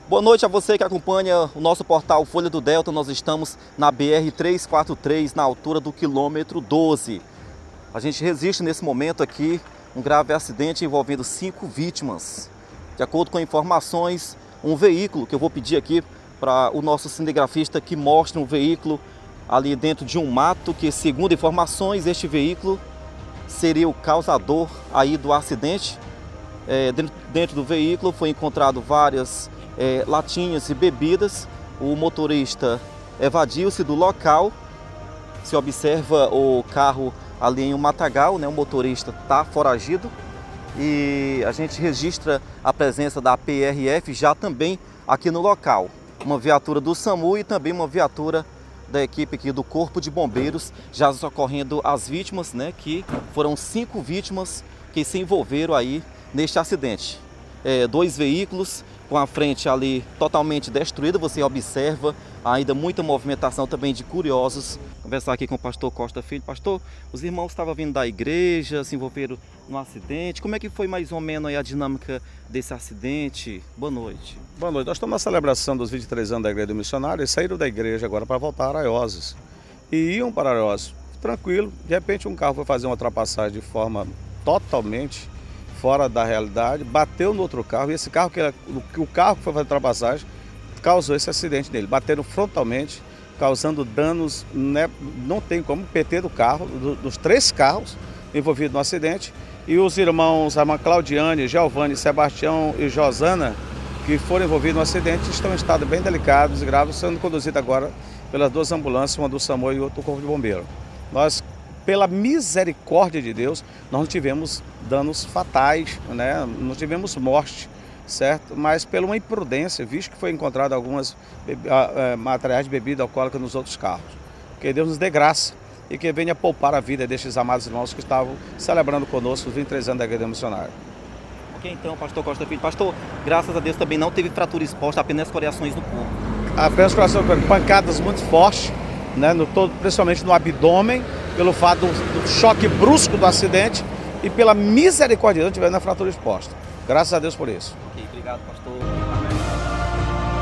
Boa noite a você que acompanha o nosso portal Folha do Delta. Nós estamos na BR-343, na altura do quilômetro 12. A gente resiste nesse momento aqui um grave acidente envolvendo 5 vítimas. De acordo com informações, um veículo, que eu vou pedir aqui para o nosso cinegrafista que mostre um veículo ali dentro de um mato, que segundo informações, este veículo seria o causador aí do acidente. Dentro do veículo foi encontrado várias latinhas e bebidas. O motorista evadiu-se do local. Se observa o carro ali em um matagal, né? O motorista está foragido e a gente registra a presença da PRF já também aqui no local. Uma viatura do SAMU e também uma viatura da equipe aqui do Corpo de Bombeiros, já socorrendo as vítimas, né? Que foram 5 vítimas que se envolveram aí neste acidente. 2 veículos com a frente ali totalmente destruída, você observa ainda muita movimentação também de curiosos. Conversar aqui com o pastor Costa Filho. Pastor, os irmãos estavam vindo da igreja, se envolveram no acidente. Como é que foi mais ou menos aí a dinâmica desse acidente? Boa noite. Boa noite. Nós estamos na celebração dos 23 anos da Igreja do Missionário e saíram da igreja agora para voltar a Araioses. E iam para Araioses tranquilo. De repente um carro foi fazer uma ultrapassagem de forma totalmente fora da realidade, bateu no outro carro e esse carro, o carro que foi fazer a ultrapassagem, causou esse acidente nele. Bateram frontalmente, causando danos, né? Não tem como, PT do carro, dos 3 carros envolvidos no acidente. E os irmãos, a irmã Claudiane, Giovanni, Sebastião e Josana, que foram envolvidos no acidente, estão em estado bem delicados e graves, sendo conduzidos agora pelas 2 ambulâncias, uma do SAMU e outra do Corpo de Bombeiro. Nós, pela misericórdia de Deus, nós não tivemos danos fatais, né? Não tivemos morte, certo? Mas pela uma imprudência, visto que foi encontrado algumas materiais de bebida alcoólica nos outros carros. Que Deus nos dê graça e que venha poupar a vida destes amados irmãos que estavam celebrando conosco os 23 anos da Igreja Missionária. Ok, então, pastor Costa Filho. Pastor, graças a Deus também não teve fratura exposta, apenas escoriações no corpo. Apenas pancadas muito fortes, né? Principalmente no abdômen, pelo fato do choque brusco do acidente e pela misericórdia de Deus tivemos a fratura exposta. Graças a Deus por isso. Ok, obrigado, pastor. Amém.